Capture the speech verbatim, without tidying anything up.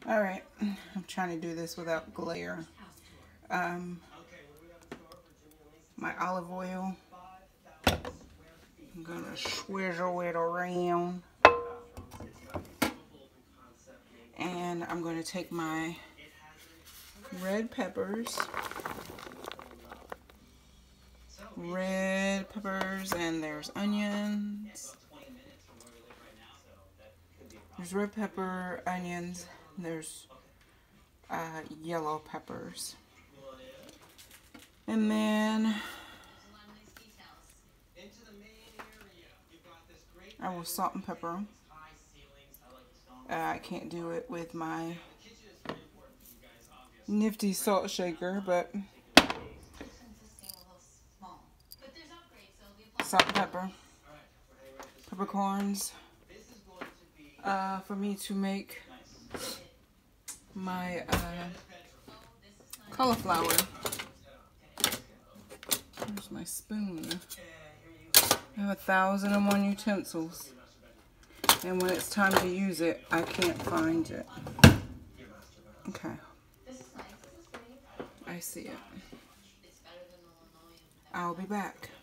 Alright, I'm trying to do this without glare. Um, my olive oil, I'm going to swizzle it around. And I'm going to take my red peppers, red peppers, and there's onions. There's red pepper, onions, there's uh, yellow peppers. And then I will salt and pepper them. Uh, I can't do it with my nifty salt shaker, but salt and pepper, peppercorns, uh, for me to make my uh, cauliflower. There's my spoon. I have a thousand and one utensils, and when it's time to use it, I can't find it. Okay. I see it. I'll be back.